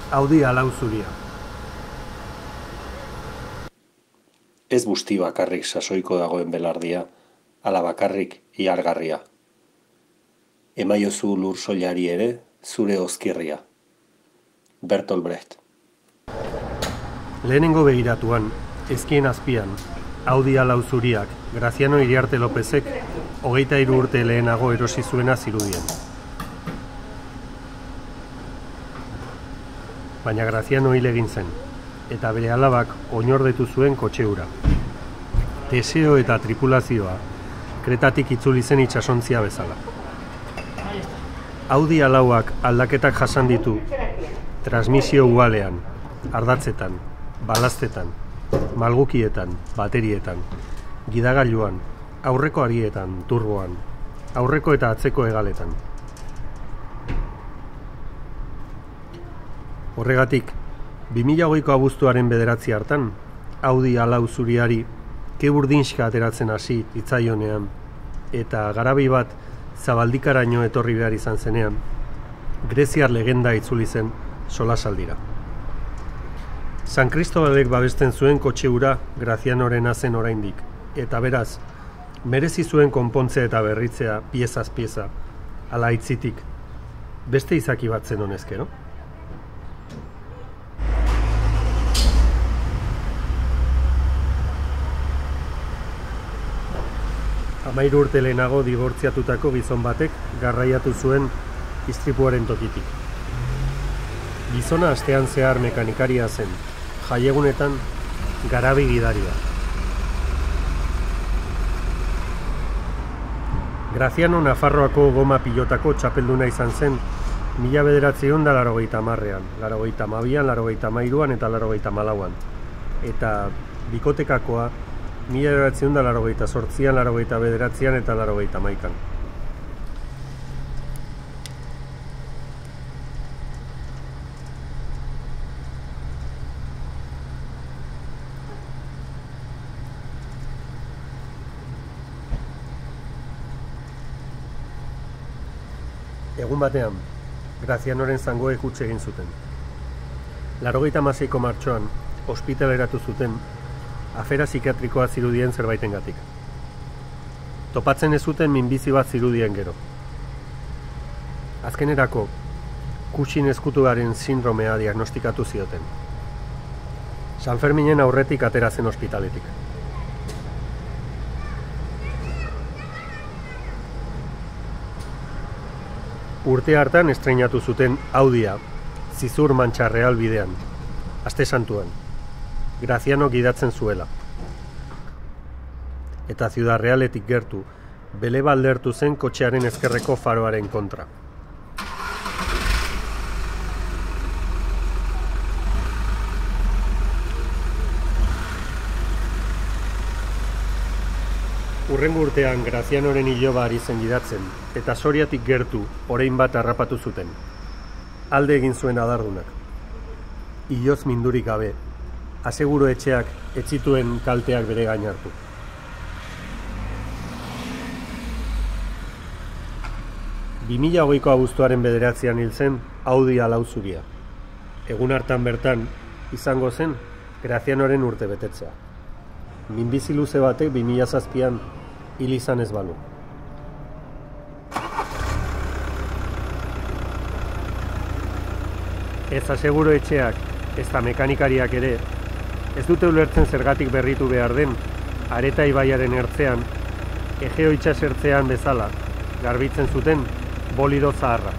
Audi alau zuria. Ez busti bakarrik sasoiko dagoen belardia, ala bakarrik ihargarria. Emaiozu lur soilari ere zure ozkirria. Bertolt Brecht. Lehenengo begiratuan, ezkien azpian, Audi alau zuriak, Graziano Iriarte Lopezek 23 urte lehenago erosi zuena zirudien. Baina Graziano hil egin zen, eta bere alabak oinordetu zuen kotxe hura. Teseo eta tripulazioa Kretatik itzuli zen itsasontzia bezala. Audi alauak aldaketak jasan ditu transmisio ualean, ardatzetan, balaztetan, malgukietan, baterietan, gidagailuan, aurreko arietan, turboan, aurreko eta atzeko hegaletan. Horregatik, 2008ko abuztuaren 9 hartan, Audi alau zuriari keurdinska ateratzen hasi hitzaionean, eta garabi bat zabaldikaraino etorri behar izan zenean, greziar legenda itzuli zen solasaldira. San Kristobalek babesten zuen kotxe hura Grazianorena zen oraindik, eta beraz, merezi zuen konpontzea eta berritzea piezaz pieza, ala aitzitik, beste izaki bat zen honezkero. 13 urte lehenago dibortziatutako gizon batek garraiatu zuen istripuaren tokitik. Gizona astean zehar mekanikaria zen, jaiegunetan garabi gidaria. Graziano Nafarroako goma pilotako txapelduna izan zen 1980an, 82an, 83an eta 84an. Eta bikotekakoa 1988an, 89an eta 91an. Egun batean, Grazianoren zangoek huts egin zuten. 96ko martxoan, ospitaleratu zuten, afera psikiatrikoa zirudien zerbaitengatik. Topatzen ez zuten minbizi bat zirudien gero. Azkenerako, Cushing ezkutuaren sindromea diagnostikatu zioten. Sanferminen aurretik atera zen ospitaletik. Urte hartan estreinatu zuten Audia, Zizur Mantxa Real bidean, Aste Santuan, Graziano gidatzen zuela. Eta Ciudad Realetik gertu, bele baldertu zen kotxearen ezkerreko faroaren kontra. Hurrengo urtean Grazianoren iloba ari zen gidatzen, eta Soriatik gertu orain bat harrapatu zuten. Alde egin zuen adardunak. Iloz mindurik gabe, aseguru etxeak ez zituen kalteak bere gain hartu. Bi 2008ko abuztuaren 9an hil zen Audi alau zuria. Egun hartan bertan izango zen Grazianoren urte betetzea. Minbizi luze batek 2007an hil izan ez balu. Ez aseguru etxeak, ez da mekanikariak ere, ez dute ulertzen zergatik berritu behar den, Areta ibaiaren ertzean, Egeo itsasertzean bezala, garbitzen zuten bolido zaharra.